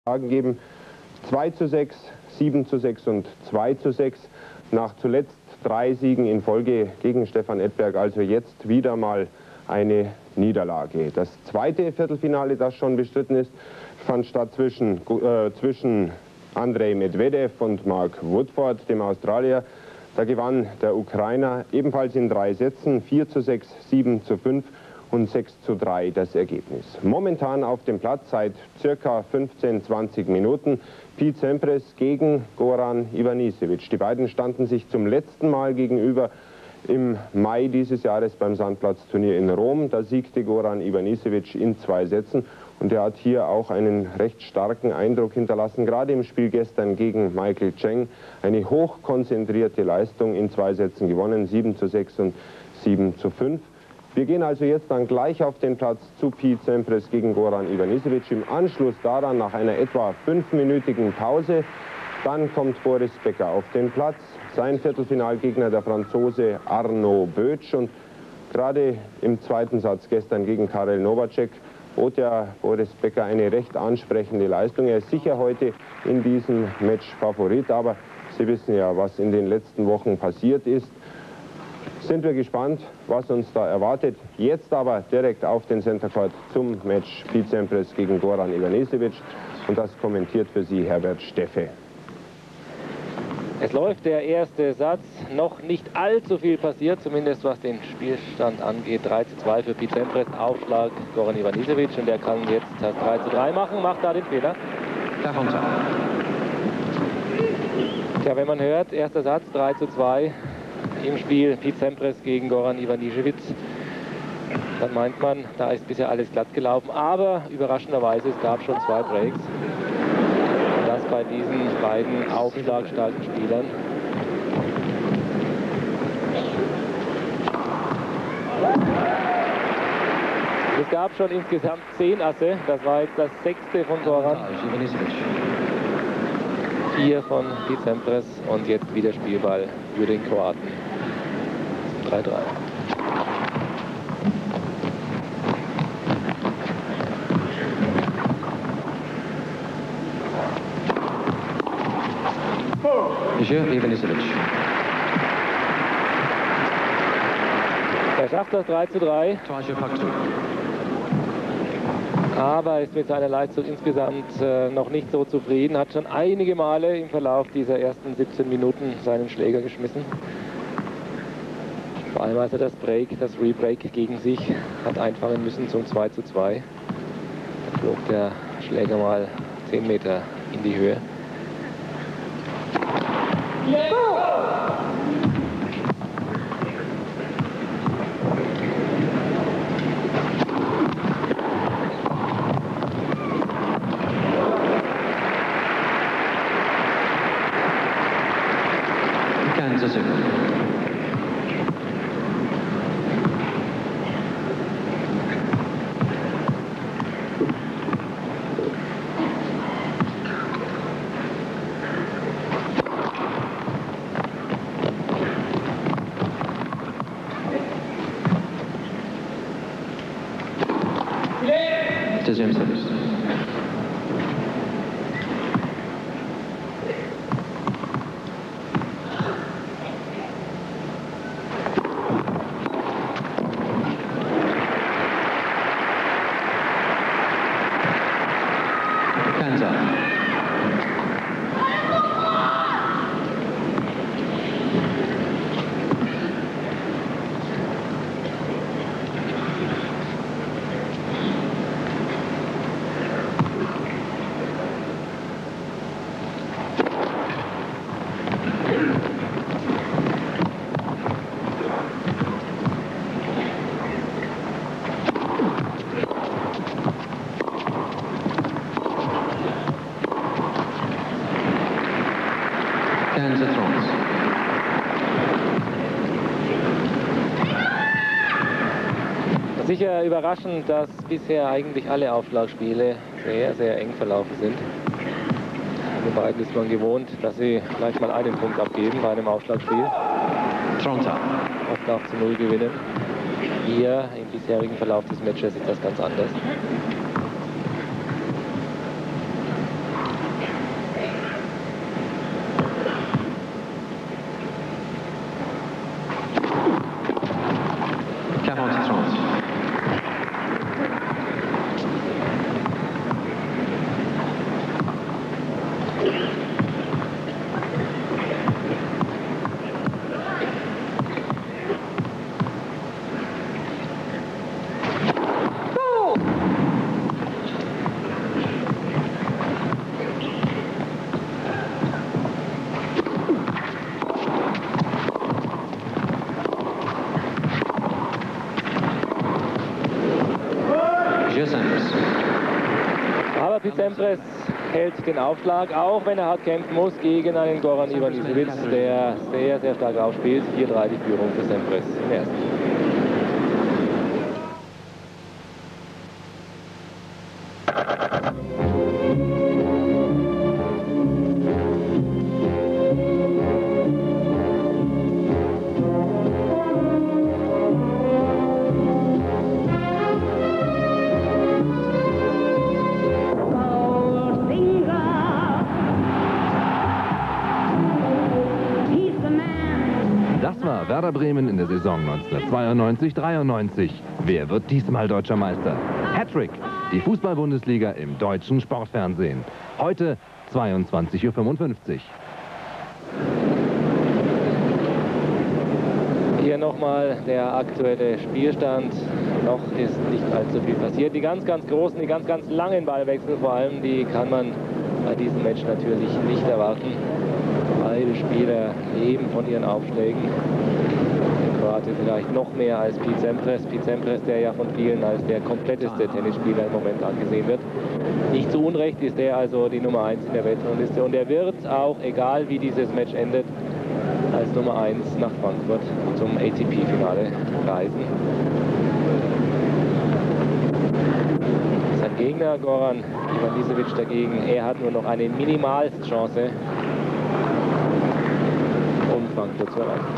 geben. 2:6, 7:6 und 2:6. Nach zuletzt 3 Siegen in Folge gegen Stefan Edberg, also jetzt wieder mal eine Niederlage. Das zweite Viertelfinale, das schon bestritten ist, fand statt zwischen Andrei Medvedev und Mark Woodford, dem Australier. Da gewann der Ukrainer ebenfalls in 3 Sätzen, 4:6, 7:5 und 6:3 das Ergebnis. Momentan auf dem Platz seit circa 15, 20 Minuten Pete Sampras gegen Goran Ivanisevic. Die beiden standen sich zum letzten Mal gegenüber im Mai dieses Jahres beim Sandplatzturnier in Rom. Da siegte Goran Ivanisevic in 2 Sätzen und er hat hier auch einen recht starken Eindruck hinterlassen. Gerade im Spiel gestern gegen Michael Cheng eine hochkonzentrierte Leistung in 2 Sätzen gewonnen, 7:6 und 7:5. Wir gehen also jetzt dann gleich auf den Platz zu Pete Sampras gegen Goran Ivanisevic. Im Anschluss daran, nach einer etwa 5-minütigen Pause, dann kommt Boris Becker auf den Platz. Sein Viertelfinalgegner, der Franzose Arnaud Bötsch. Und gerade im zweiten Satz gestern gegen Karel Novacek bot ja Boris Becker eine recht ansprechende Leistung. Er ist sicher heute in diesem Match Favorit, aber Sie wissen ja, was in den letzten Wochen passiert ist. Sind wir gespannt, was uns da erwartet. Jetzt aber direkt auf den Center Court zum Match Pete Sampras gegen Goran Ivanisevic. Und das kommentiert für Sie Herbert Steffe. Es läuft der erste Satz, noch nicht allzu viel passiert, zumindest was den Spielstand angeht. 3:2 für Pete Sampras, Aufschlag Goran Ivanisevic und der kann jetzt das 3:3 machen, macht da den Fehler. Darunter. Tja, wenn man hört, erster Satz 3:2 im Spiel Pete Sampras gegen Goran Ivanisevic, dann meint man, da ist bisher alles glatt gelaufen, aber überraschenderweise, es gab schon 2 Breaks. Das bei diesen beiden aufschlagstarken Spielern. Es gab schon insgesamt 10 Asse, das war jetzt das 6. von Goran. 4 von Pete Sampras und jetzt wieder Spielball für den Kroaten. 3:3. Ivanisevic. Er schafft das 3:3. Aber ist mit seiner Leistung insgesamt noch nicht so zufrieden. Hat schon einige Male im Verlauf dieser ersten 17 Minuten seinen Schläger geschmissen. Vor allem als er das Rebreak gegen sich hat einfangen müssen zum 2:2. Da flog der Schläger mal 10 Meter in die Höhe. Kansas City. Sicher überraschend, dass bisher eigentlich alle Aufschlagspiele sehr, sehr eng verlaufen sind. Den beiden ist man gewohnt, dass sie gleich mal einen Punkt abgeben bei einem Aufschlagspiel. Tronta. Oft auch zu 0 gewinnen. Hier im bisherigen Verlauf des Matches ist das ganz anders. Sampras hält den Aufschlag, auch wenn er hart kämpfen muss gegen einen Goran Ivanisevic, der sehr, sehr stark aufspielt. 4-3 die Führung für Sampras im ersten. Das war Werder Bremen in der Saison 1992-93. Wer wird diesmal deutscher Meister? Hattrick, die Fußball-Bundesliga im deutschen Sportfernsehen. Heute 22:55 Uhr. Hier nochmal der aktuelle Spielstand. Noch ist nicht allzu viel passiert. Die ganz, ganz großen, die ganz, ganz langen Ballwechsel vor allem, die kann man bei diesem Match natürlich nicht erwarten. Beide Spieler leben von ihren Aufschlägen. Der Kroate vielleicht noch mehr als Pete Sampras. Pete Sampras, der ja von vielen als der kompletteste Tennisspieler im Moment angesehen wird. Nicht zu Unrecht ist er also die Nummer 1 in der Weltrangliste. Und er wird auch, egal wie dieses Match endet, als Nummer 1 nach Frankfurt zum ATP-Finale reisen. Sein Gegner Goran Ivanisevic dagegen, er hat nur noch eine Minimalchance, um Frankfurt zu erreichen.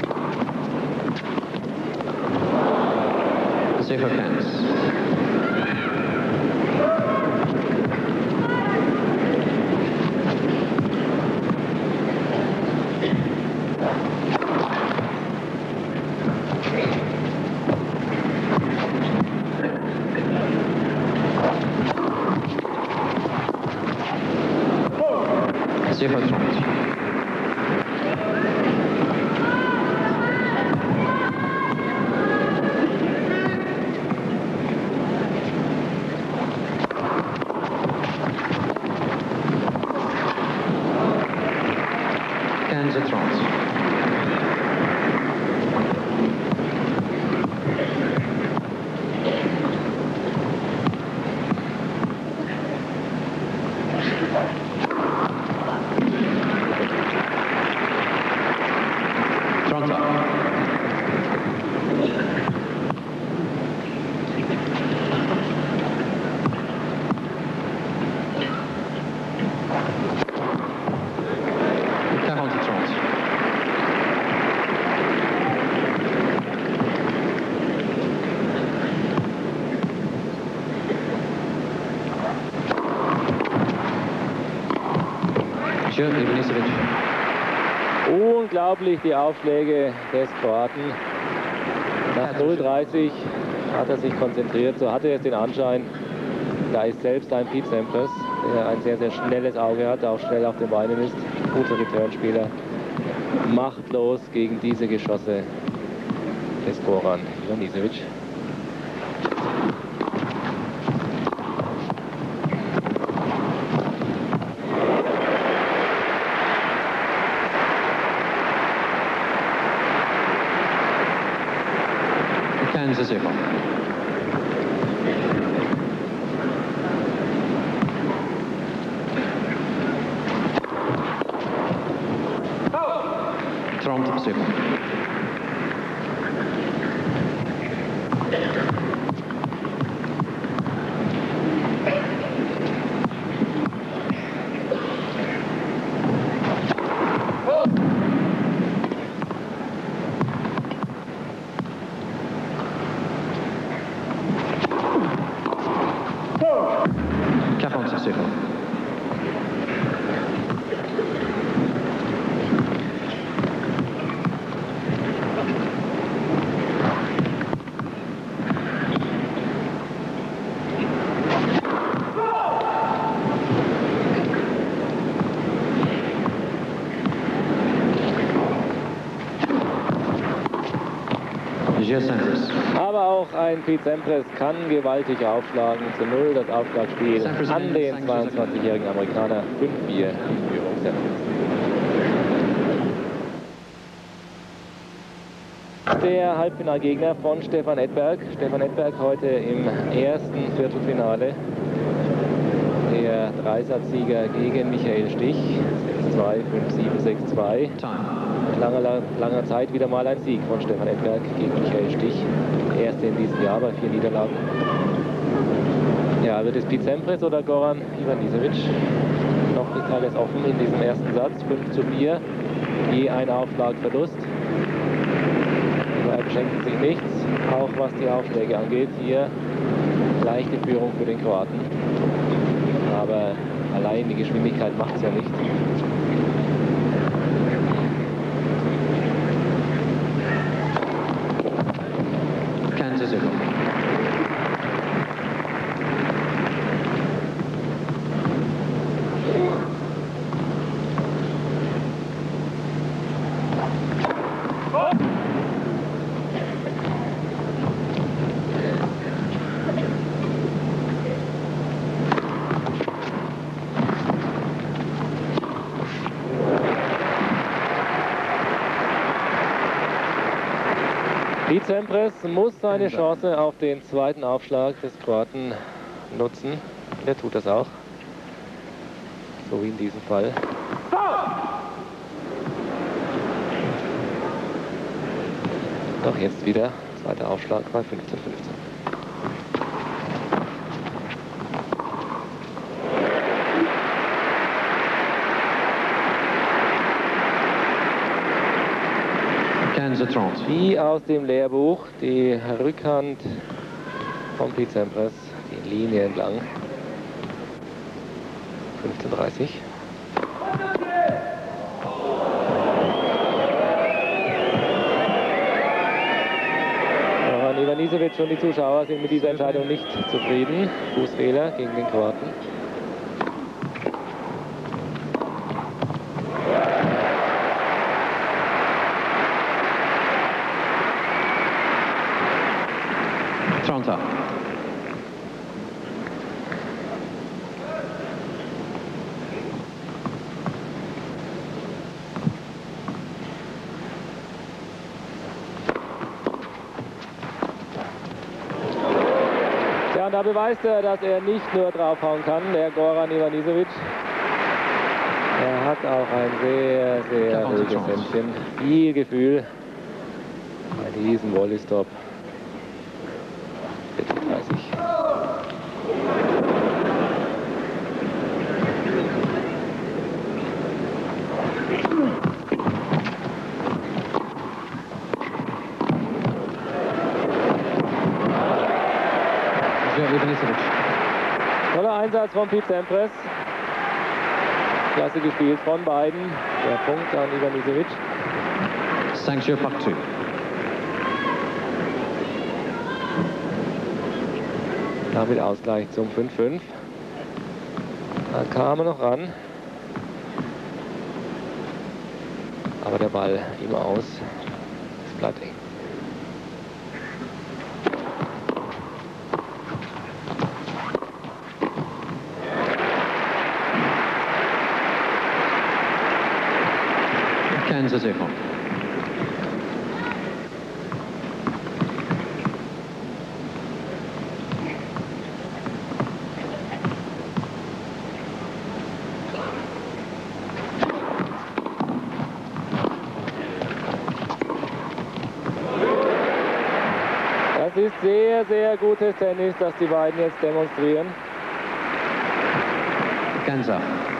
Safer fence. Safer front. Kansas trance. Toronto. Ivanisevic. Unglaublich die Aufschläge des Kroaten. Nach 0:30 hat er sich konzentriert, so hatte er den Anschein. Da ist selbst ein Pete Sampras, der ein sehr, sehr schnelles Auge hat, auch schnell auf den Beinen ist. Guter Returnspieler. Machtlos gegen diese Geschosse des Goran Ivanisevic. Kansas City. Trump City. Aber auch ein Pete Sampras kann gewaltig aufschlagen. Zu 0 das Aufschlagspiel an den 22-jährigen Amerikaner. 5-4 die Führung Sampras. Der Halbfinalgegner von Stefan Edberg. Stefan Edberg heute im ersten Viertelfinale der der Dreisatzsieger gegen Michael Stich. 6-2, 5-7, 6-2. Nach langer Zeit wieder mal ein Sieg von Stefan Edberg gegen Michael Stich. Der erste in diesem Jahr bei 4 Niederlagen. Ja, wird es Pete Sampras oder Goran Ivanisevic? Noch ist alles offen in diesem ersten Satz. 5-4, je ein Aufschlag Verlust. Die beiden schenken sich nichts, auch was die Aufschläge angeht. Hier leichte Führung für den Kroaten. Aber allein die Geschwindigkeit macht es ja nicht. Kansas City. Pete Sampras muss seine Chance auf den zweiten Aufschlag des Kroaten nutzen. Er tut das auch. So wie in diesem Fall. Doch jetzt wieder zweiter Aufschlag bei 15-15. Wie aus dem Lehrbuch, die Rückhand von Pete Sampras, die Linie entlang. 15:30. Goran Ivanisevic und die Zuschauer sind mit dieser Entscheidung nicht zufrieden. Fußfehler gegen den Kroaten. Tronta. Ja, und da beweist er, dass er nicht nur draufhauen kann, der Goran Ivanisevic. Er hat auch ein sehr, sehr ruhiges Händchen. Viel Gefühl bei diesem Volley-Stop. 30. Toller Einsatz von Pete Sampras. Klasse gespielt von beiden. Der Punkt an Ivanisevic. Sanction par 2. Damit Ausgleich zum 5-5. Da kam er noch ran. Aber der Ball ihm aus. Es bleibt eng. Kansas City. Das ist sehr, sehr gutes Tennis, das die beiden jetzt demonstrieren. Kansas.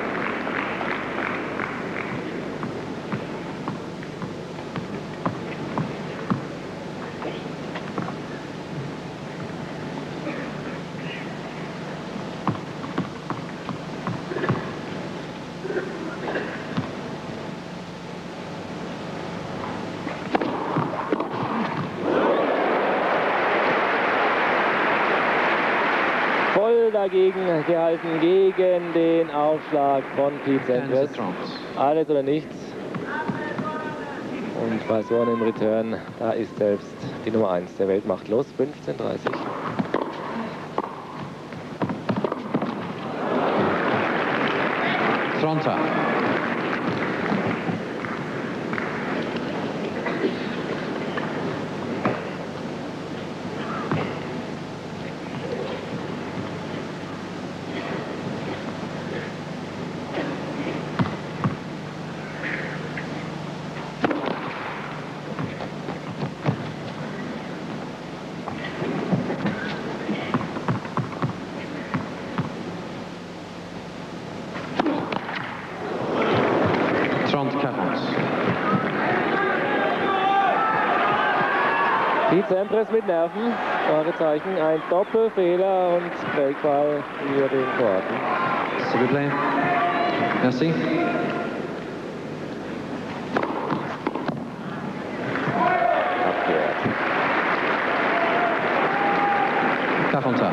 Voll dagegen gehalten, gegen den Aufschlag von Pete Sampras. Alles oder nichts. Und bei so einem Return, da ist selbst die Nummer 1 der Welt machtlos. 15:30. Tronta. Pete Sampras mit Nerven, Fragezeichen, ein Doppelfehler und Breakball für den Kroaten. S'il vous plaît. Merci. Abgewehrt. Carpenter.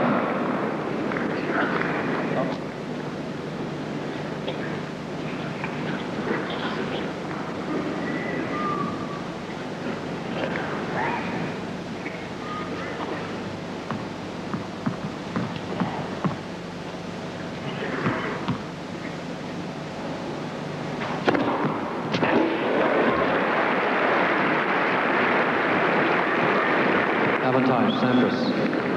Avantage, Sampras.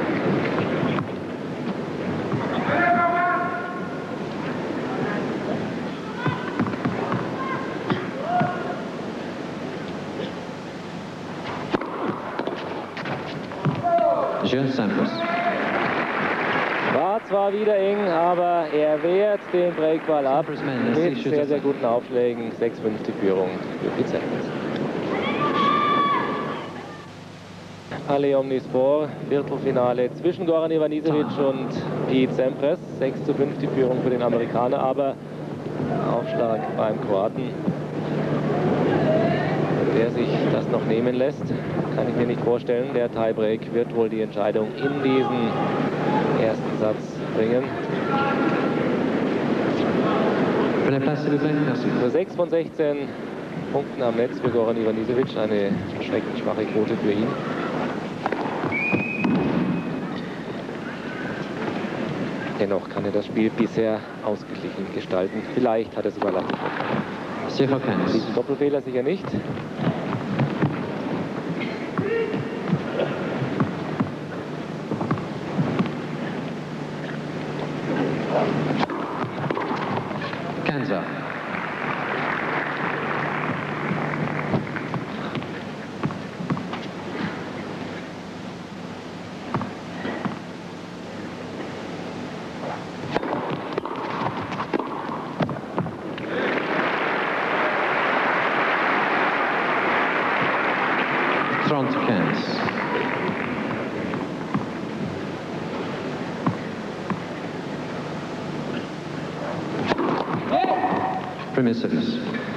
Jules Sampras. War zwar wieder eng, aber er wehrt den Breakball ab Sampras man, mit sehr, sehr guten Aufschlägen. 6-5 die Führung für Pete Sampras. Halle Omnisport, Viertelfinale zwischen Goran Ivanisevic und Pete Sampras. 6-5 die Führung für den Amerikaner, aber Aufschlag beim Kroaten. Wenn der sich das noch nehmen lässt, kann ich mir nicht vorstellen. Der Tiebreak wird wohl die Entscheidung in diesen ersten Satz bringen. Nur 6 von 16 Punkten am Netz für Goran Ivanisevic, eine schrecklich schwache Quote für ihn. Dennoch kann er das Spiel bisher ausgeglichen gestalten. Vielleicht hat er sogar leicht. Diesen Doppelfehler sicher nicht. Kansa. Toronto Cans. Premier service.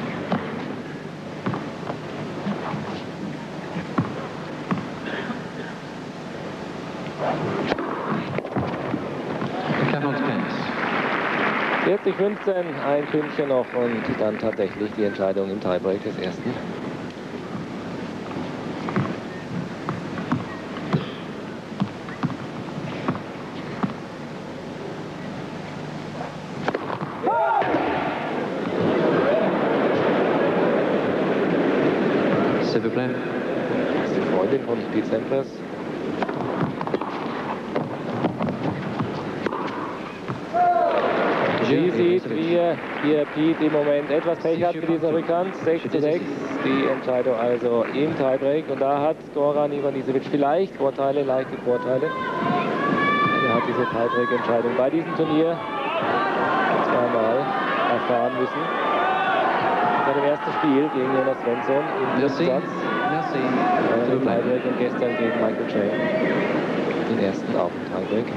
Cans. 40-15, ein Pünktchen noch und dann tatsächlich die Entscheidung im Tiebreak des ersten. S'il vous plaît. Das ist die Freundin von Pete Sampras. Sie sieht, wie hier Pete im Moment etwas Pech hat mit dieser Rückhand. 6-6, die Entscheidung also im Tiebreak. Und da hat Goran Ivanisevic vielleicht Vorteile, leichte Vorteile. Er hat diese Tiebreak-Entscheidung bei diesem Turnier zweimal erfahren müssen. Bei dem ersten Spiel gegen Jonas Svensson im dritten Satz. Im Tiebreak und gestern gegen Michael Chang. Den ersten auch im Tiebreak.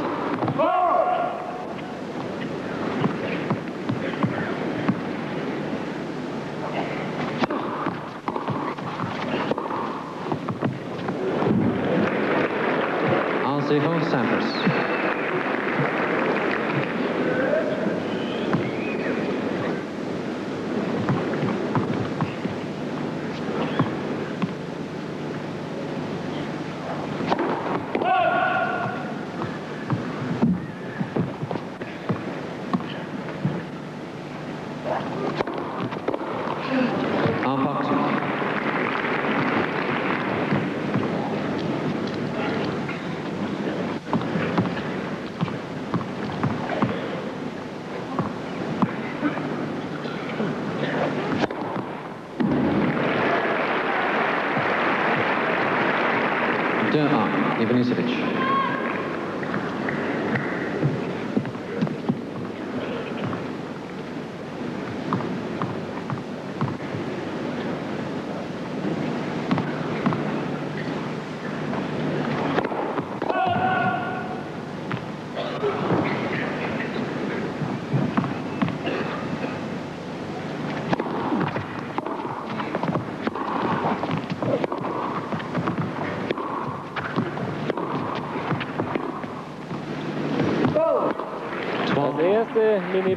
Sampras. Ivanisevic.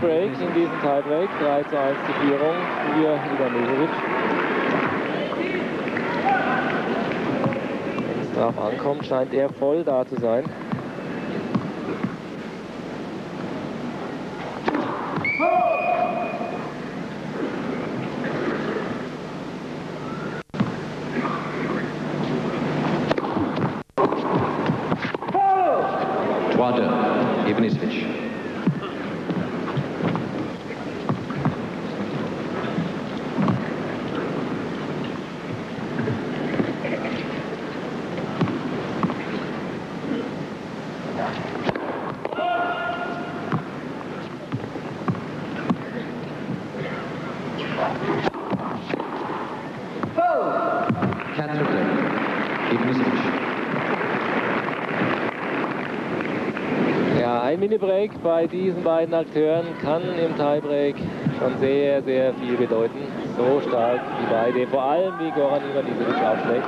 Break in diesem Tiebreak. 3:1 die Führung für Ivanišević. Wenn es darauf ankommt, scheint er voll da zu sein. Ivanišević. Ein Mini-Break bei diesen beiden Akteuren kann im Tiebreak schon sehr, sehr viel bedeuten. So stark wie beide, vor allem wie Goran Ivanišević aufschlägt.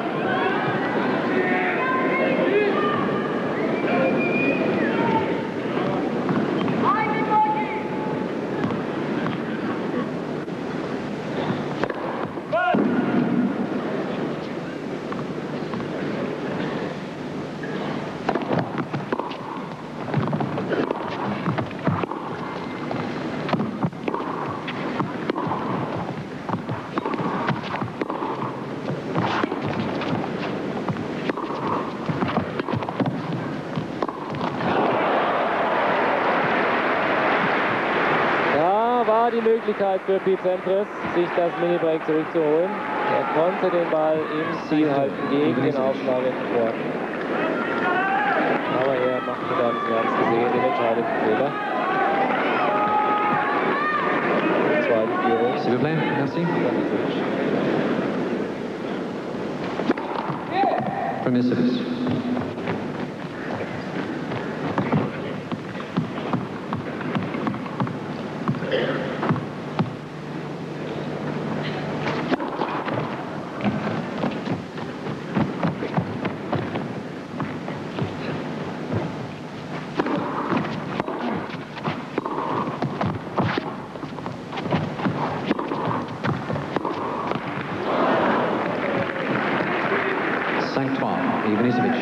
Die Möglichkeit für Pete Sampras, sich das Mini-Break zurückzuholen. Er konnte den Ball im Ziel halten gegen den Aufschlag in Worten. Aber er machte dann, wir haben es gesehen, den entscheidenden Fehler. Zweite Führung. S'il vous plaît, merci. Premier service. Ivanišević.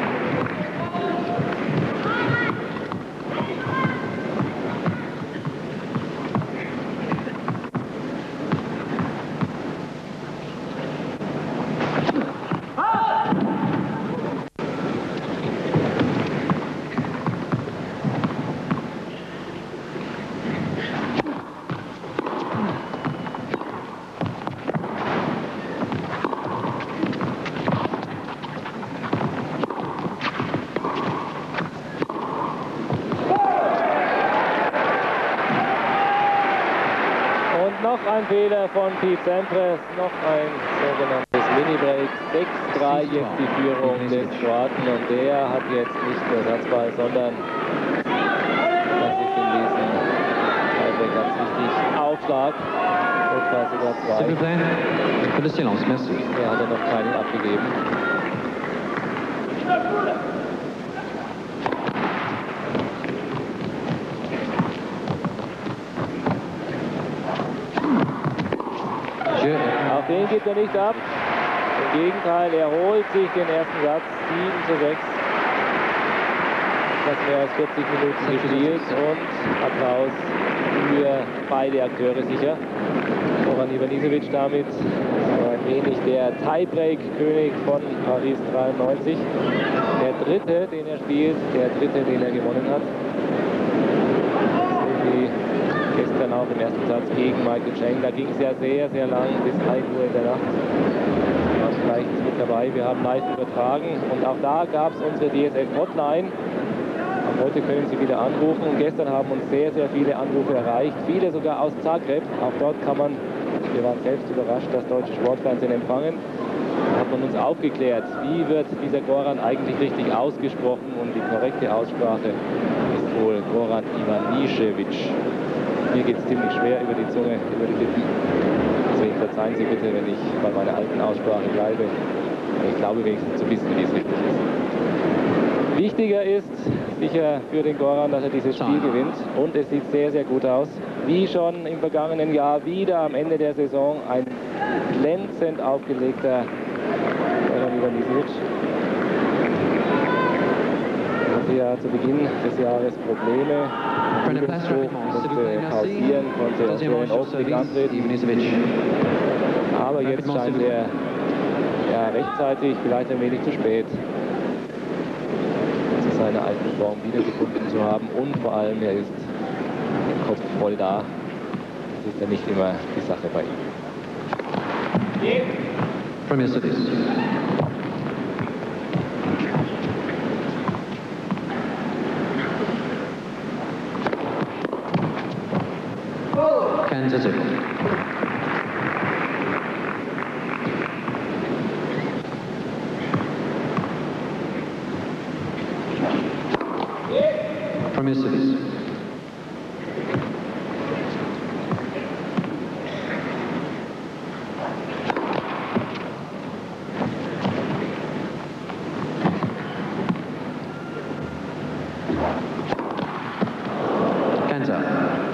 Noch ein Fehler von Pete Sampras, noch ein sogenanntes Mini-Break. 6:3 jetzt die Führung des Kroaten und der hat jetzt nicht nur Ersatzball, sondern das ist in diesem Tiebreak ganz wichtig. Aufschlag, notfalls sogar 2. Er hat er noch keinen abgegeben. Auch den gibt er nicht ab. Im Gegenteil, er holt sich den ersten Satz. 7:6. Etwas mehr als 40 Minuten gespielt und Applaus für beide Akteure sicher. Goran Ivanišević damit so ein wenig der Tiebreak-König von Paris 93. Der dritte, den er spielt, der dritte, den er gewonnen hat. Gestern auch im ersten Satz gegen Michael Chang. Da ging es ja sehr, sehr lang, bis 1 Uhr in der Nacht. Wir haben gleich mit dabei, wir haben live übertragen und auch da gab es unsere DSF-Hotline. Heute können Sie wieder anrufen und gestern haben uns sehr, sehr viele Anrufe erreicht, viele sogar aus Zagreb. Auch dort kann man, wir waren selbst überrascht, das deutsche Sportfernsehen empfangen. Da hat man uns aufgeklärt, wie wird dieser Goran eigentlich richtig ausgesprochen und die korrekte Aussprache ist wohl Goran Ivanišević. Mir geht es ziemlich schwer über die Zunge, über die Lippen. Deswegen verzeihen Sie bitte, wenn ich bei meiner alten Aussprache bleibe. Ich glaube wenigstens zu wissen, wie es richtig ist. Wichtiger ist, sicher für den Goran, dass er dieses Spiel gewinnt. Und es sieht sehr, sehr gut aus. Wie schon im vergangenen Jahr, wieder am Ende der Saison ein glänzend aufgelegter Goran Ivanisevic. Er hatte ja zu Beginn des Jahres Probleme. Musste pausieren, konnte für den Augenblick antreten. Aber jetzt scheint er ja rechtzeitig, vielleicht ein wenig zu spät, zu seiner alten Form wiedergefunden zu haben. Und vor allem, er ist im Kopf voll da. Das ist ja nicht immer die Sache bei ihm. Premier Cities. Kansas City. Premier Cities. Kansas.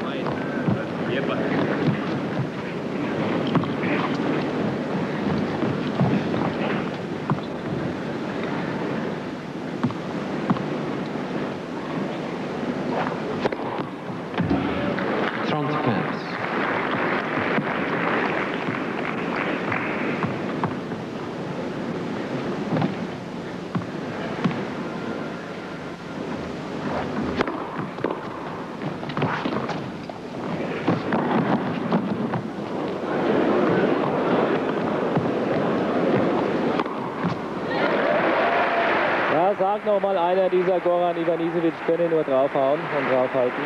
Sagt noch mal einer, dieser Goran Ivanisevic könne nur draufhauen und draufhalten.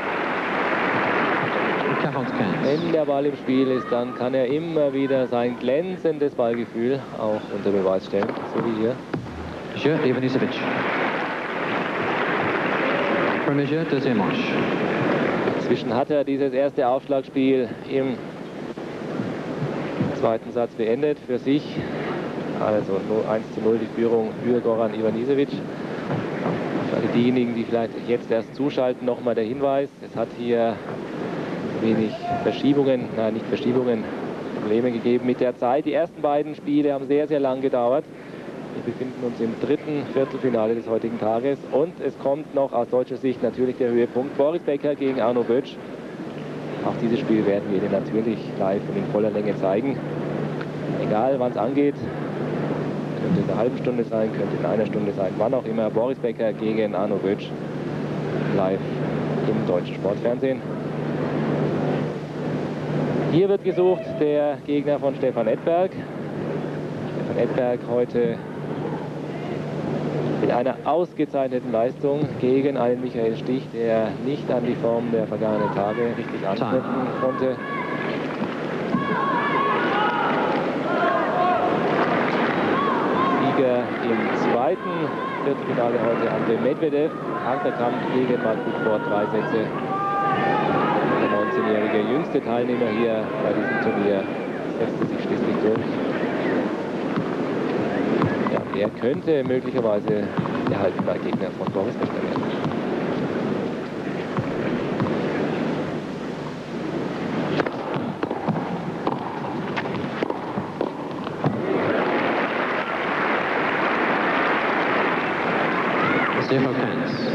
Wenn der Ball im Spiel ist, dann kann er immer wieder sein glänzendes Ballgefühl auch unter Beweis stellen, so wie hier. Ivanisevic. Premier deuxième manche. Inzwischen hat er dieses erste Aufschlagspiel im zweiten Satz beendet für sich. Also 1:0 die Führung für Goran Ivanisevic. Für alle diejenigen, die vielleicht jetzt erst zuschalten, nochmal der Hinweis. Es hat hier wenig Verschiebungen, nein, nicht Verschiebungen, Probleme gegeben mit der Zeit. Die ersten beiden Spiele haben sehr, sehr lang gedauert. Wir befinden uns im dritten Viertelfinale des heutigen Tages. Und es kommt noch aus deutscher Sicht natürlich der Höhepunkt. Boris Becker gegen Arno Böttsch. Auch dieses Spiel werden wir Ihnen natürlich live und in voller Länge zeigen. Egal wann es angeht. Könnte in einer halben Stunde sein, könnte in einer Stunde sein, wann auch immer. Boris Becker gegen Arno Böttsch live im deutschen Sportfernsehen. Hier wird gesucht der Gegner von Stefan Edberg. Stefan Edberg heute mit einer ausgezeichneten Leistung gegen einen Michael Stich, der nicht an die Form der vergangenen Tage richtig anknüpfen konnte. Im zweiten Viertelfinale heute Andrei Medvedev. Harter Kampf gegen Mark Woodford, 3 Sätze. Der 19-jährige jüngste Teilnehmer hier bei diesem Turnier setzte sich schließlich durch. Ja, er könnte möglicherweise der Halbfinalgegner von Boris Becker werden. Zero counts.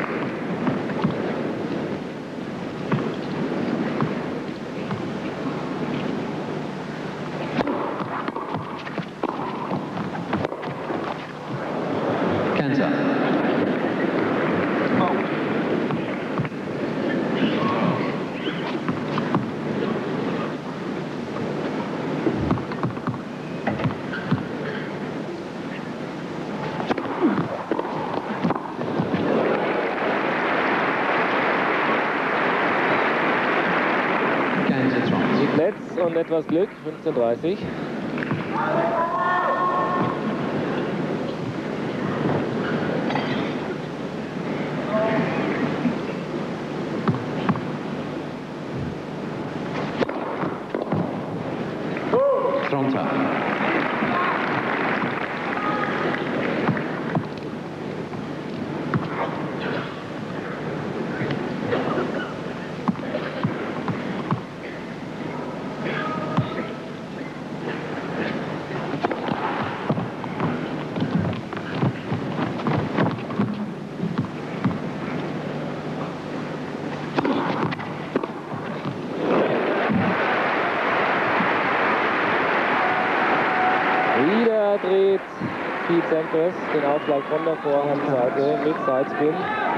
Kansas. Und etwas Glück, 15:30. Frontal. Pete Sampras den Aufschlag von der Vorhandseite mit Sidespin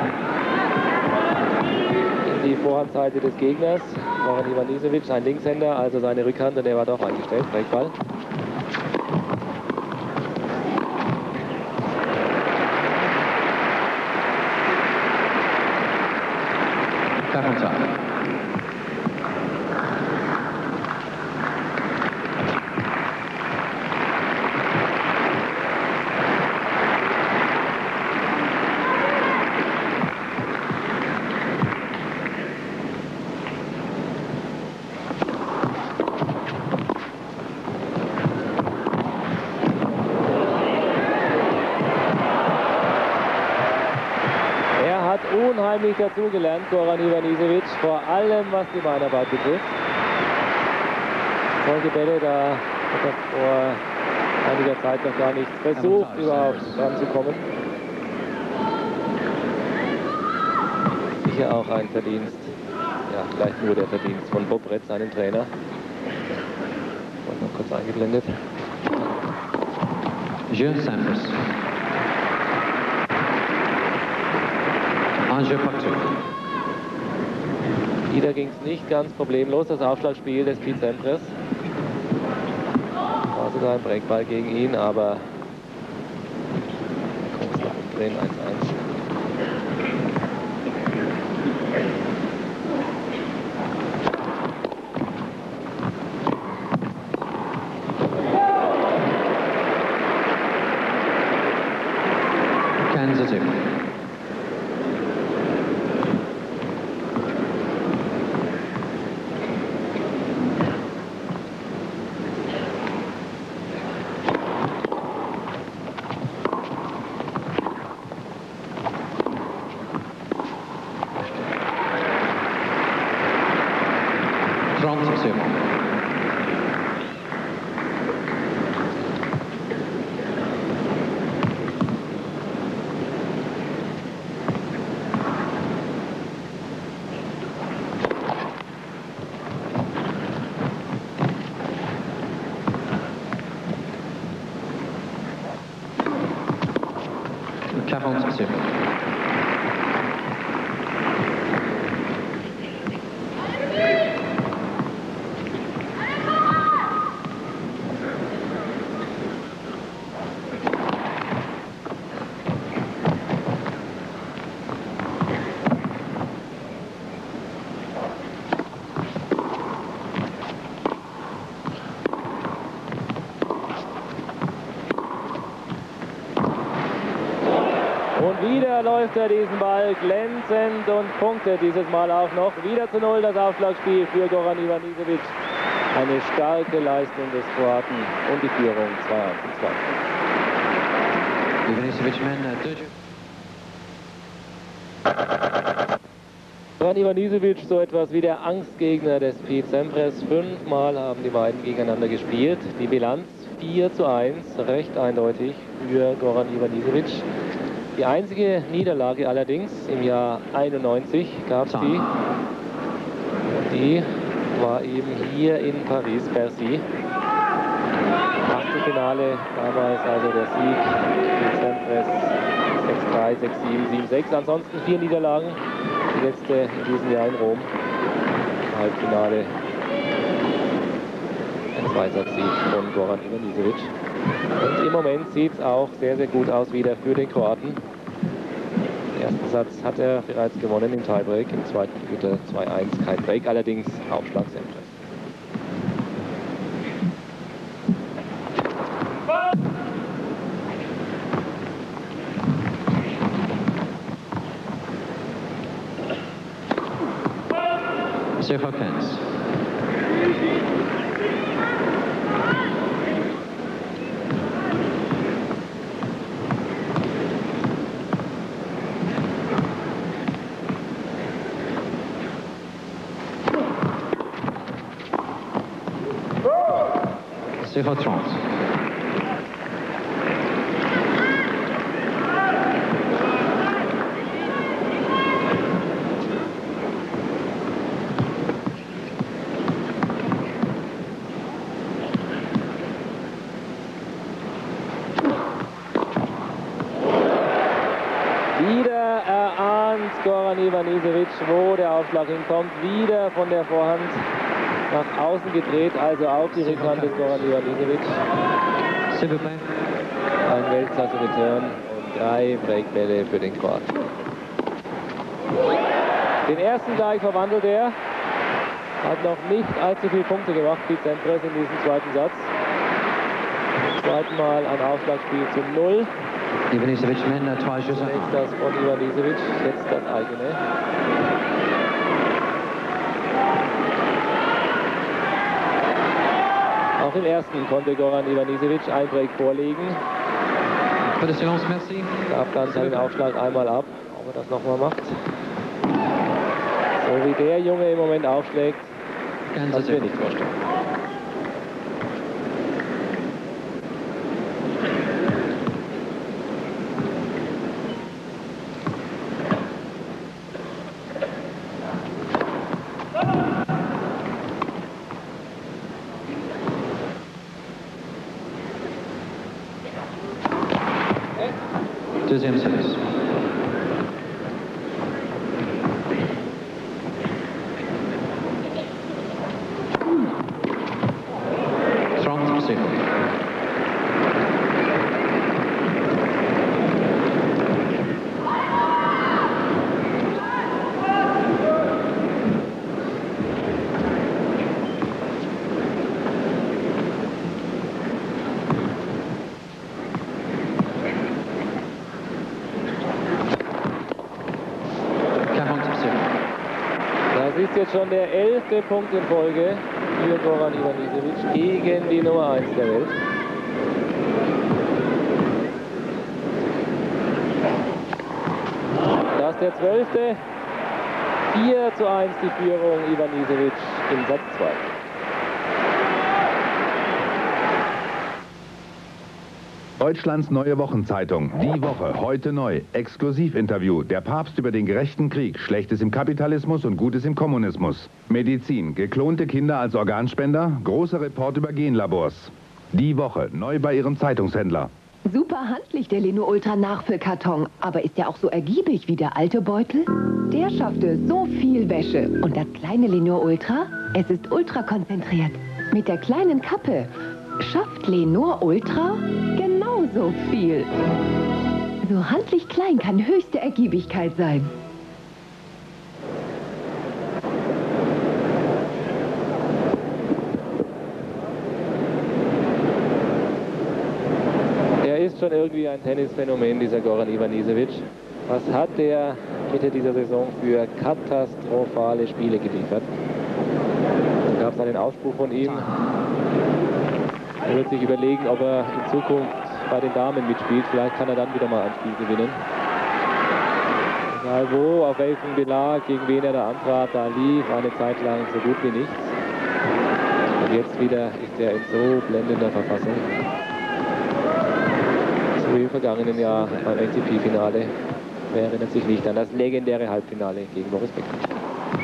in die Vorhandseite des Gegners. Goran Ivanisevic, ein Linkshänder, also seine Rückhand, und der war doch eingestellt. Breakball. Carpenter. Unheimlich dazugelernt, Goran Ivanisevic, vor allem was die Beinarbeit betrifft. Solche Bälle, da hat er vor einiger Zeit noch gar nicht versucht, überhaupt ranzukommen. Sicher auch ein Verdienst, ja, vielleicht nur der Verdienst von Bob Brett, seinem Trainer. Und noch kurz eingeblendet. Gilles Sampras. Wieder ging es nicht ganz problemlos, das Aufschlagspiel des Pete Sampras. War sogar ein Breakball gegen ihn, aber kurz nach dem Drehen 1-1. Kansas City. Wieder läuft er diesen Ball glänzend und punktet dieses Mal auch noch. Wieder zu 0 das Aufschlagspiel für Goran Ivanisevic. Eine starke Leistung des Kroaten und die Führung 2-1. Ivanisevic Goran Ivanisevic, so etwas wie der Angstgegner des Pete Sampras. 5-mal haben die beiden gegeneinander gespielt. Die Bilanz 4-1, recht eindeutig für Goran Ivanisevic. Die einzige Niederlage allerdings im Jahr 91 gab es die. Und die war eben hier in Paris-Bercy. Achtelfinale, damals also der Sieg gegen Sampras 6-3, 6-7, 7-6. Ansonsten 4 Niederlagen. Die letzte in diesem Jahr in Rom. Halbfinale. Ein Zweisatz-Sieg von Goran Ivanisevic. Und im Moment sieht es auch sehr, sehr gut aus wieder für den Kroaten. Den ersten Satz hat er bereits gewonnen im Tiebreak, im zweiten Viertel 2-1, kein Break, allerdings Aufschlag Sampras. Serhokens. Serhotrans. erahnt Goran Ivanisevic, wo der Aufschlag hinkommt. Wieder von der Vorhand nach außen gedreht, also auf die Rückhand des Goran Ivanisevic. Ein Weltklasse-Return und 3 Breakbälle für den Kroaten. Den ersten gleich verwandelt er. Hat noch nicht allzu viele Punkte gemacht, Pete Sampras in diesem zweiten Satz. Zweiten Mal ein Aufschlagspiel zu 0. Ivanisevic mène 3 jeux à 1. Nächstes das von Ivanisevic, jetzt das eigene. Auch im ersten konnte Goran Ivanisevic ein Break vorlegen. Für das Silence, merci. Gab dann seinen Aufschlag einmal ab, ob er das nochmal macht. So wie der Junge im Moment aufschlägt, kann ich mir nicht vorstellen. Deuxième service. Das ist jetzt schon der 11. Punkt in Folge für Goran Ivanisevic gegen die Nummer 1 der Welt. Das ist der 12. 4:1 die Führung Ivanisevic im Satz 2. Deutschlands neue Wochenzeitung, Die Woche, heute neu, Exklusivinterview, der Papst über den gerechten Krieg, Schlechtes im Kapitalismus und Gutes im Kommunismus. Medizin, geklonte Kinder als Organspender, großer Report über Genlabors. Die Woche, neu bei Ihrem Zeitungshändler. Super handlich der Leno Ultra Nachfüllkarton, aber ist der auch so ergiebig wie der alte Beutel? Der schaffte so viel Wäsche. Und das kleine Leno Ultra? Es ist ultra konzentriert. Mit der kleinen Kappe schafft Lenor Ultra genauso viel. So handlich klein kann höchste Ergiebigkeit sein. Er ist schon irgendwie ein Tennisphänomen, dieser Goran Ivanisevic. Was hat der Mitte dieser Saison für katastrophale Spiele geliefert? Da gab es einen Ausspruch von ihm. Er wird sich überlegen, ob er in Zukunft bei den Damen mitspielt. Vielleicht kann er dann wieder mal ein Spiel gewinnen. Egal wo, auf welchem Belag, gegen wen er da antrat, da lief eine Zeit lang so gut wie nichts. Und jetzt wieder ist er in so blendender Verfassung. So wie im vergangenen Jahr beim ATP-Finale. Wer erinnert sich nicht an das legendäre Halbfinale gegen Boris Becker.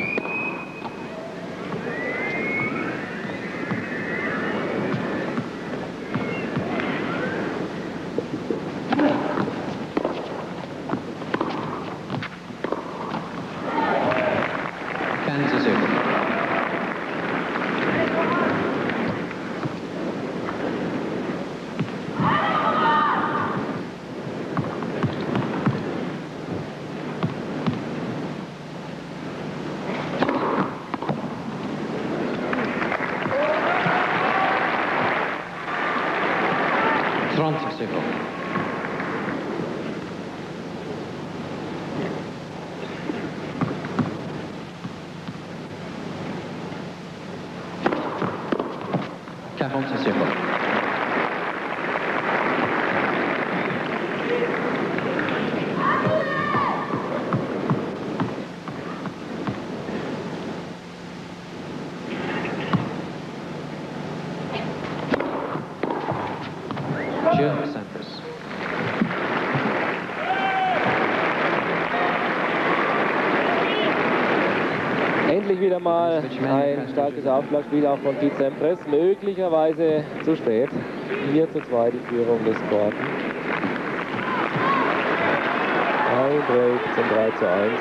Endlich wieder mal ein starkes Aufschlagspiel auch von Pete Sampras, möglicherweise zu spät. 4:2 die Führung des Kroaten. Ein Break zum 3:1.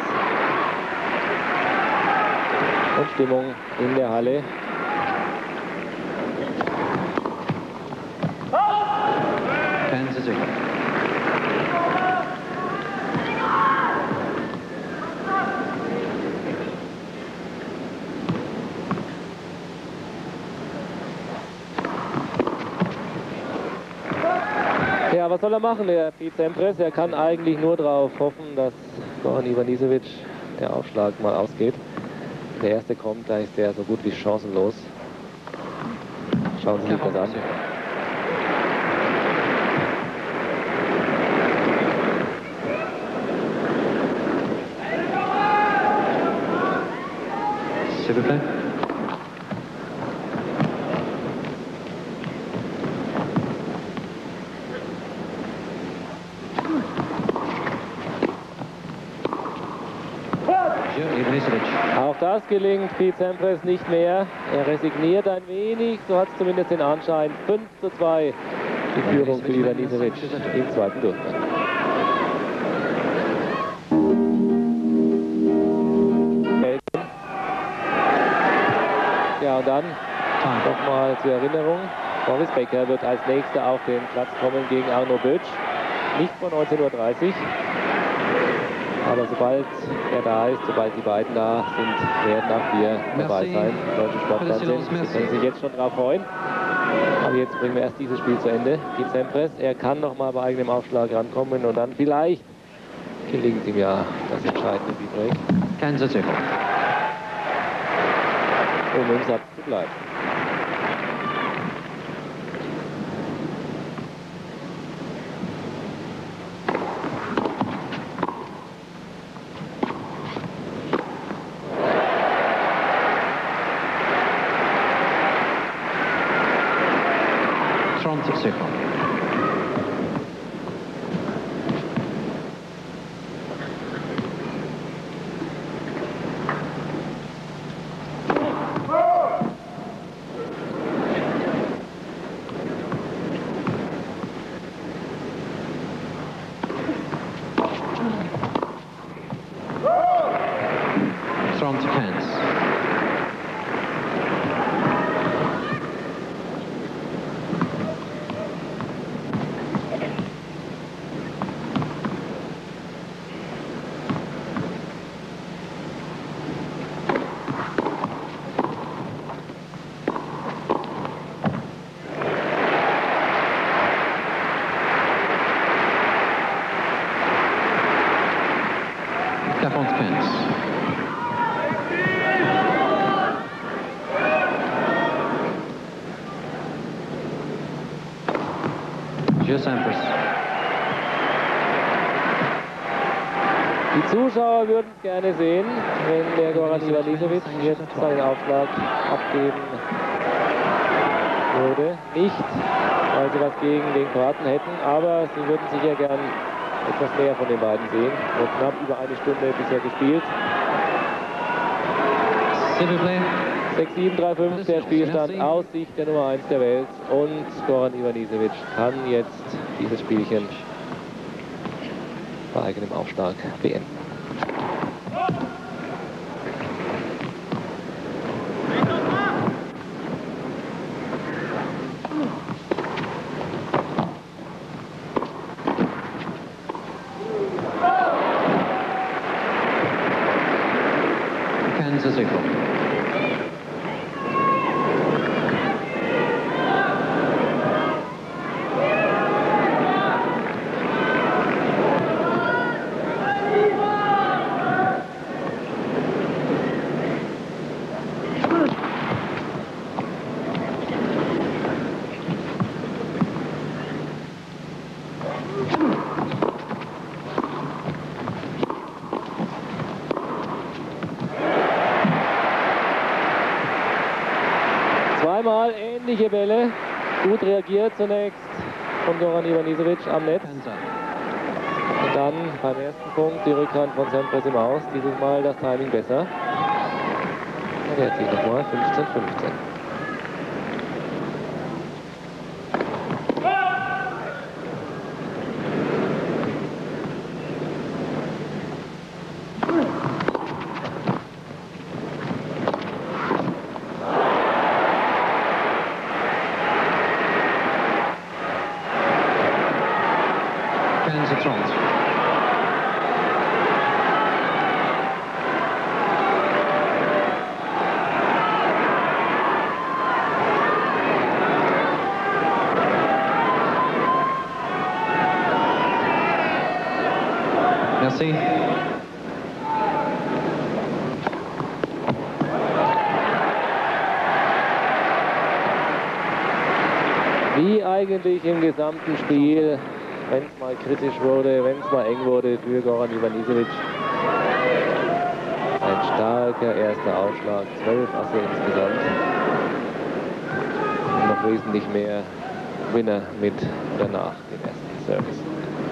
Und Stimmung in der Halle. Kansas City. Ja, was soll er machen, der Pete Sampras? Er kann eigentlich nur darauf hoffen, dass Goran Ivanisevic der Aufschlag mal ausgeht. Der erste kommt, da ist der so gut wie chancenlos. Schauen Sie sich das an. S'il vous plaît. Ivanisevic. Auch das gelingt Pete Sampras nicht mehr. Er resigniert ein wenig, so hat es zumindest den Anschein. 5:2 die Führung für Ivanisevic im zweiten Durchgang. Ja, und dann nochmal zur Erinnerung. Boris Becker wird als Nächster auf den Platz kommen gegen Arno Bötsch. Nicht vor 19:30 Uhr. Aber sobald er da ist, sobald die beiden da sind, werden auch wir dabei sein. Die deutsche Sportfernsehen. Sie können sich jetzt schon drauf freuen. Aber jetzt bringen wir erst dieses Spiel zu Ende. Pete Sampras, er kann noch mal bei eigenem Aufschlag rankommen und dann vielleicht gelingt ihm ja das entscheidende Break. Kansas City. Um im Satz zu bleiben. Sampras. Die Zuschauer würden es gerne sehen, wenn der Goran Ivanisevic jetzt seinen Aufschlag abgeben würde. Nicht, weil sie was gegen den Kroaten hätten, aber sie würden sicher gern etwas mehr von den beiden sehen. Und knapp über eine Stunde bisher gespielt. 6-7, 3-5 der Spielstand aus Sicht der Nummer 1 der Welt. Und Goran Ivanisevic kann jetzt dieses Spielchen bei eigenem Aufschlag beenden. Kansas City. Zweimal ähnliche Bälle, gut reagiert zunächst von Goran Ivanisevic am Netz. Und dann beim ersten Punkt die Rückhand von Sampras im Aus, dieses Mal das Timing besser. Und jetzt sieht nochmal 15-15. 30. Merci. Wie eigentlich im gesamten Spiel, wenn es mal kritisch wurde, wenn es mal eng wurde für Goran Ivanisevic. Ein starker erster Aufschlag, 12 Asse insgesamt. Und noch wesentlich mehr Winner mit oder nach dem ersten Service.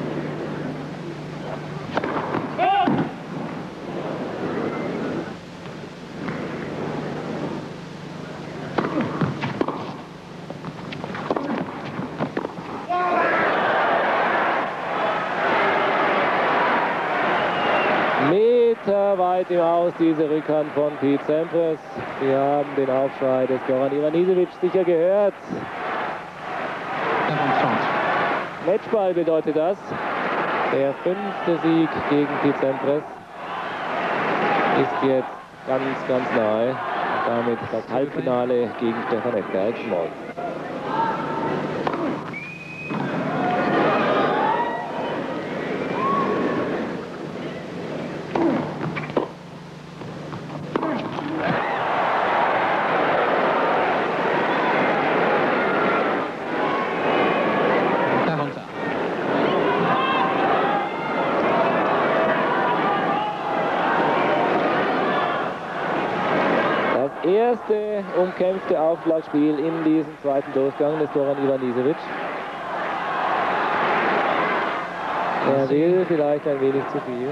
Weit im Aus diese Rückhand von Pete Sampras. Wir haben den Aufschrei des Goran Ivanisevic sicher gehört. 25. Matchball bedeutet das. Der 5. Sieg gegen Pete Sampras ist jetzt ganz nahe. Und damit das Halbfinale gegen Stefan Edberg morgen. Erste umkämpfte Aufschlagspiel in diesem zweiten Durchgang des Goran Ivanisevic. Er will vielleicht ein wenig zu viel.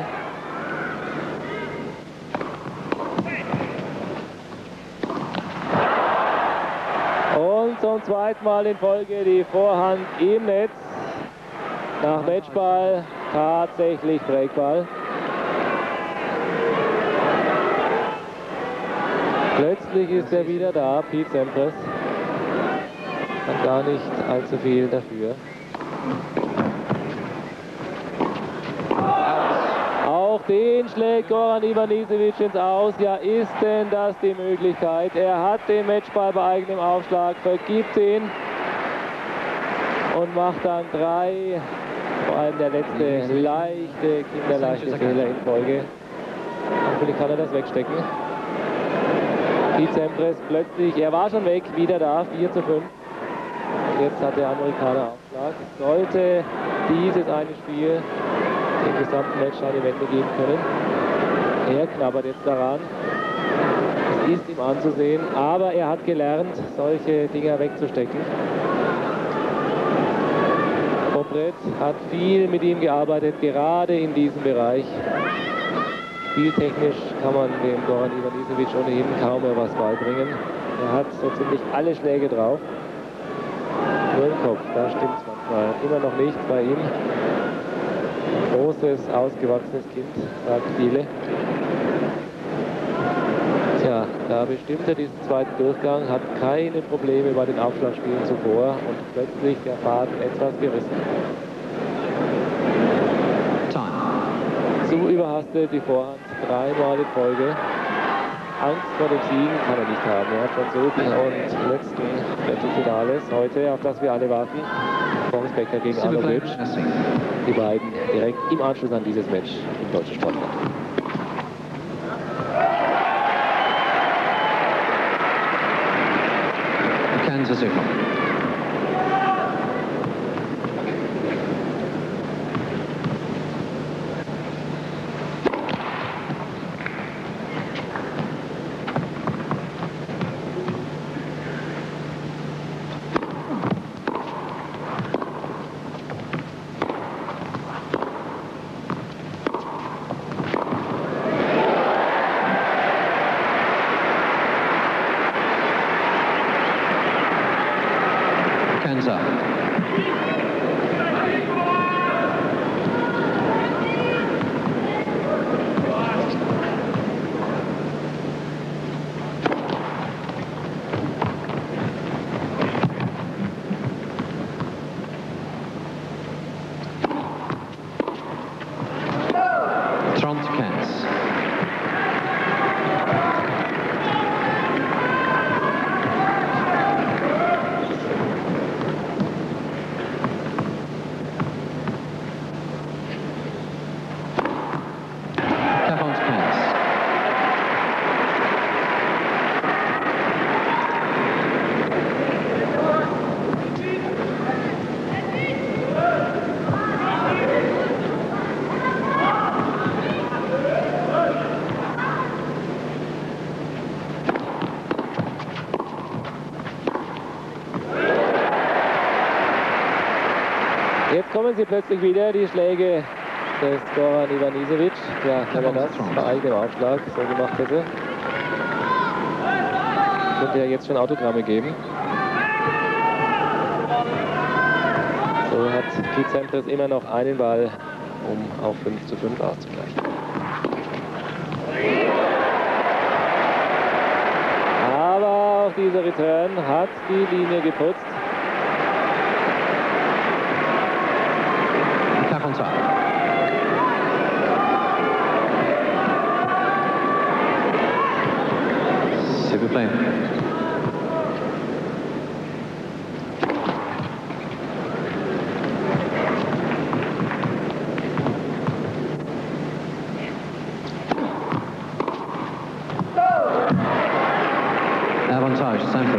Und zum zweiten Mal in Folge die Vorhand im Netz. Nach Matchball tatsächlich Breakball. Plötzlich ist er wieder da, Pete Sampras. Hat gar nicht allzu viel dafür. Auch den schlägt Goran Ivanisevic ins Aus. Ja, ist denn das die Möglichkeit? Er hat den Matchball bei eigenem Aufschlag, vergibt ihn und macht dann 3. Vor allem der letzte kinderleichte Fehler in Folge. Hoffentlich kann er das wegstecken. Pete Sampras plötzlich, er war schon weg, wieder da, 4:5. Jetzt hat der Amerikaner Aufschlag. Sollte dieses eine Spiel im gesamten Match eine Wende geben können. Er knabbert jetzt daran. Es ist ihm anzusehen, aber er hat gelernt, solche Dinger wegzustecken. Pobret hat viel mit ihm gearbeitet, gerade in diesem Bereich. Spieltechnisch kann man dem Goran Ivanisevic ohnehin kaum mehr was beibringen. Er hat so ziemlich alle Schläge drauf. Nur im Kopf, da stimmt es manchmal immer noch nicht bei ihm. Ein großes, ausgewachsenes Kind, sagt viele. Tja, da bestimmt er diesen zweiten Durchgang, hat keine Probleme bei den Aufschlagspielen zuvor und plötzlich der Faden etwas gerissen. Zu überhastet die Vorhand, 3-mal in Folge. Angst vor dem Siegen kann er nicht haben. Er hat schon so und letzten Viertelfinales heute, auf das wir alle warten. Boris Becker gegen Arno Bötsch. Die beiden direkt im Anschluss an dieses Match im deutschen Sportland. Kansas City. Jetzt kommen sie plötzlich wieder, die Schläge des Goran Ivanisevic. Ja, wenn er das bei eigenem Aufschlag so gemacht hätte, könnte er jetzt schon Autogramme geben. So hat Pete Sampras immer noch einen Ball, um auf 5:5 auszugleichen. Aber auch dieser Return hat die Linie geputzt. S'il vous plaît. Avantage, Sampras.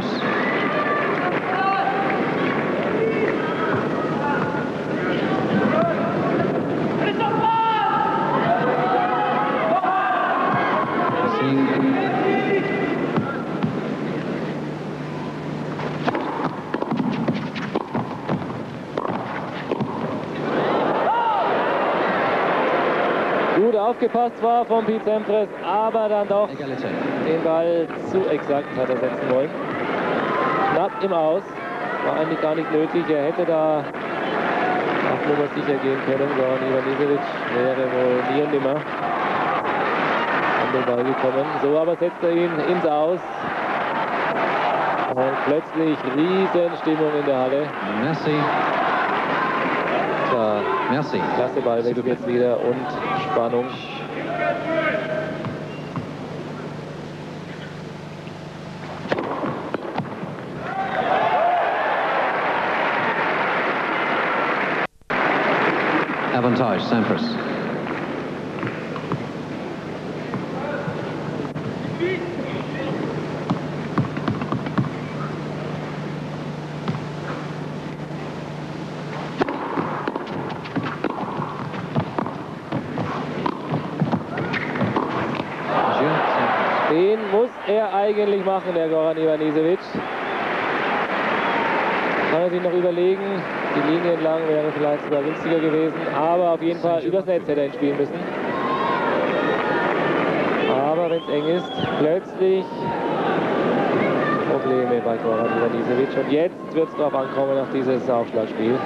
Gut aufgepasst war von Pete Sampras, aber dann doch Egalité. den Ball zu exakt hat er setzen wollen. Knapp im Aus, war eigentlich gar nicht nötig, er hätte da auf Nummer sicher gehen können. Goran Ivanisevic wäre wohl nie und nimmer an den Ball gekommen. So aber setzt er ihn ins Aus. Und plötzlich Riesenstimmung in der Halle. Merci. Tja, Merci. klasse Ballwechsel jetzt wieder und Spannung. Avantage, Sampras. Den muss er eigentlich machen, der Goran Ivanisevic. Kann er sich noch überlegen, die Linie entlang wäre vielleicht sogar günstiger gewesen, aber auf jeden Fall übers Netz hätte er ihn spielen müssen. Aber wenn es eng ist, plötzlich Probleme bei Goran Ivanisevic. Und jetzt wird es darauf ankommen, auf dieses Aufschlagspiel.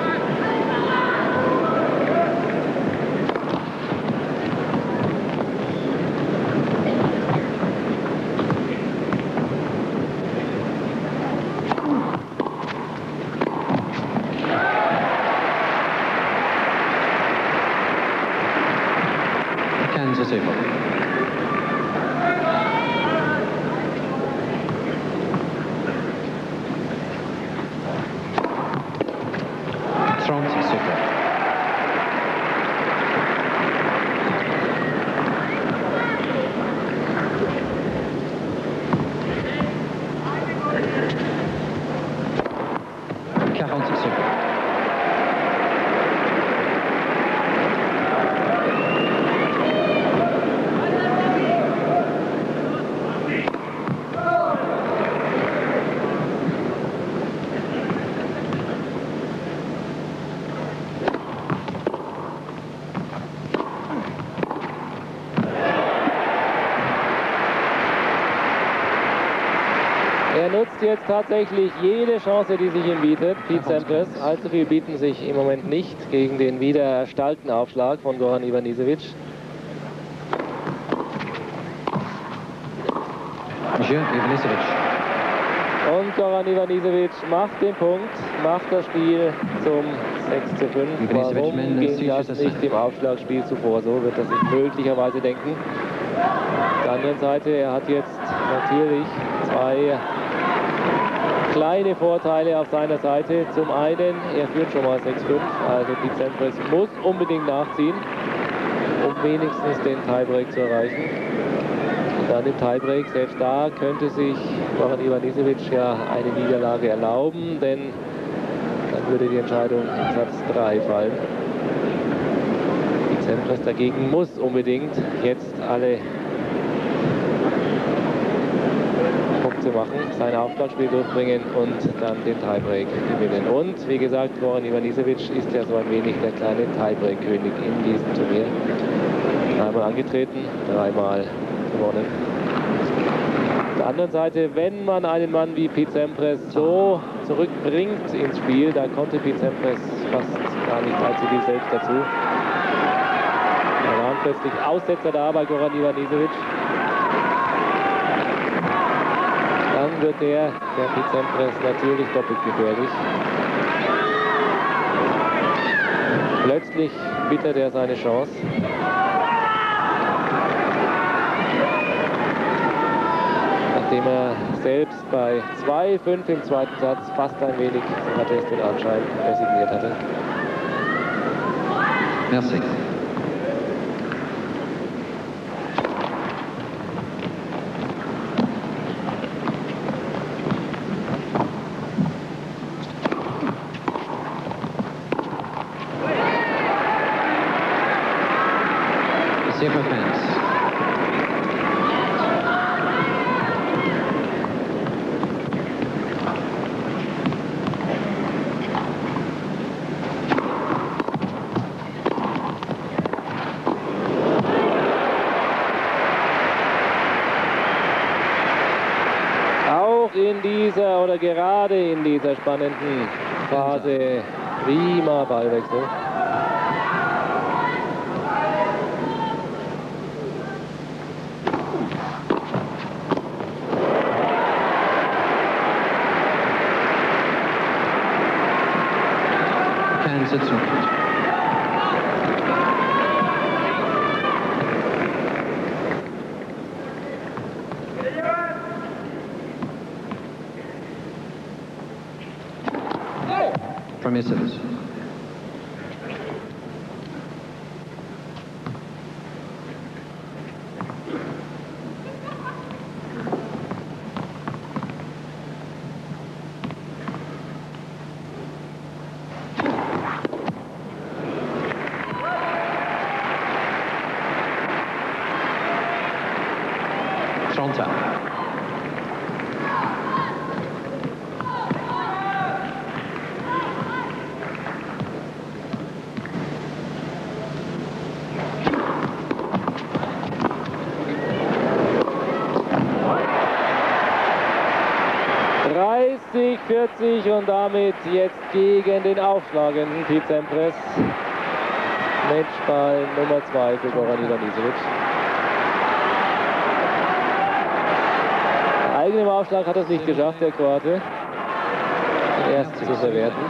Kansas City. Er nutzt jetzt tatsächlich jede Chance, die sich ihm bietet, Pete Sampras. Allzu viel bieten sich im Moment nicht gegen den wieder erstarkten Aufschlag von Goran Ivanisevic. Und Goran Ivanisevic macht den Punkt, macht das Spiel zum 6:5. Warum ging das nicht im Aufschlagspiel zuvor? So wird er sich möglicherweise denken. Auf der anderen Seite, er hat jetzt natürlich zwei kleine Vorteile auf seiner Seite. Zum einen, er führt schon mal 6:5, also Pete Sampras muss unbedingt nachziehen, um wenigstens den Tiebreak zu erreichen. Und dann im Tiebreak, selbst da könnte sich Goran Ivanisevic ja eine Niederlage erlauben, denn dann würde die Entscheidung in Satz 3 fallen. Pete Sampras dagegen muss unbedingt jetzt alle Punkte zu machen, sein Aufschlagspiel durchbringen und dann den Tiebreak gewinnen. Und wie gesagt, Goran Ivanisevic ist ja so ein wenig der kleine Tiebreak-König in diesem Turnier. Dreimal angetreten, dreimal gewonnen. Auf der anderen Seite, wenn man einen Mann wie Pete Sampras so zurückbringt ins Spiel, da konnte Pete Sampras fast gar nicht allzu viel selbst dazu. Da waren plötzlich Aussetzer da bei Goran Ivanisevic. Dann wird der Pete Sampras natürlich doppelt gefährlich. Plötzlich wittert er seine Chance. Nachdem er selbst bei 2:5 im zweiten Satz fast ein wenig Attest den Anschein resigniert hatte. Merci. Safer fence. Auch in dieser oder gerade in dieser spannenden Phase prima Ballwechsel. Sitzung. Permissives. Frontal. ...30, 40 und damit jetzt gegen den aufschlagenden Pete Sampras. Matchball Nummer 2 für Goran Ivanisevic. Eigenem Aufschlag hat er es nicht geschafft, der Kroate, den ersten zu verwerten.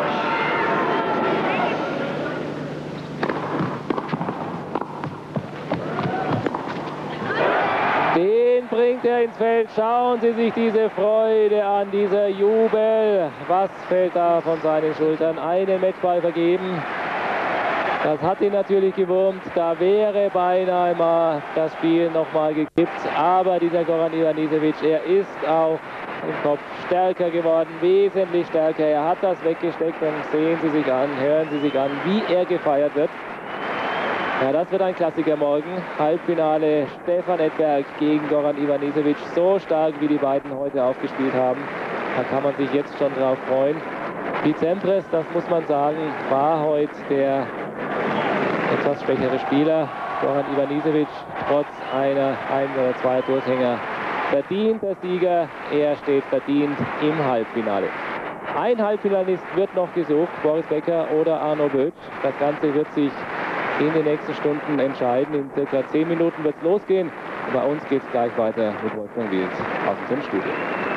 Den bringt er ins Feld. Schauen Sie sich diese Freude an, dieser Jubel. Was fällt da von seinen Schultern? Einen Matchball vergeben. Das hat ihn natürlich gewurmt, da wäre beinahe mal das Spiel nochmal gekippt. Aber dieser Goran Ivanisevic, er ist auch im Kopf stärker geworden, wesentlich stärker. Er hat das weggesteckt und sehen Sie sich an, hören Sie sich an, wie er gefeiert wird. Ja, das wird ein Klassiker morgen. Halbfinale Stefan Edberg gegen Goran Ivanisevic. So stark, wie die beiden heute aufgespielt haben. Da kann man sich jetzt schon drauf freuen. Pete Sampras, das muss man sagen, war heute der etwas schwächere Spieler. Goran Ivanisevic trotz ein oder zwei Durchhänger verdienter Sieger. Er steht verdient im Halbfinale. Ein Halbfinalist wird noch gesucht, Boris Becker oder Arno Bötsch. Das Ganze wird sich in den nächsten Stunden entscheiden. In circa 10 Minuten wird es losgehen. Bei uns geht es gleich weiter mit Wolfgang Wild aus dem Studio.